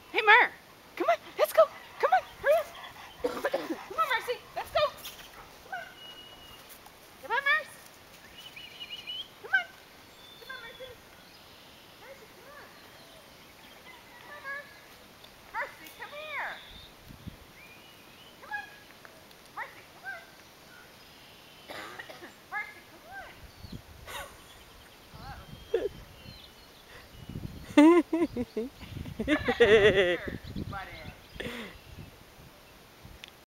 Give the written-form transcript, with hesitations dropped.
Hey, Mer. Come on. Let's go. Come on. Hurry up. Come on, Mercy. Let's go. Come on. Come on, Mercy. Come on. Come on, Mercy. Mercy, come on. Come on, Mercy. Mercy, come here. Come on. Mercy, come on. Mercy, come on. Oh, that was a good. Come here.